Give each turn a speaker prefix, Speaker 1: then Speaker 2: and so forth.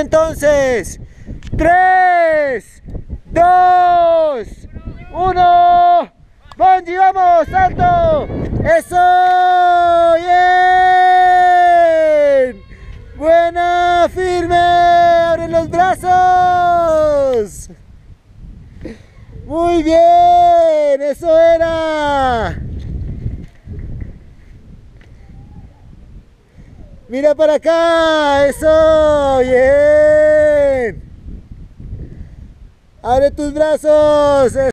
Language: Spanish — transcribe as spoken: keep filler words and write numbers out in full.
Speaker 1: Entonces, tres, dos, uno. Bungie, vamos, salto. Eso, bien. Buena, firme, abre los brazos. Muy bien, eso era. Mira para acá, eso, bien. Abre tus brazos.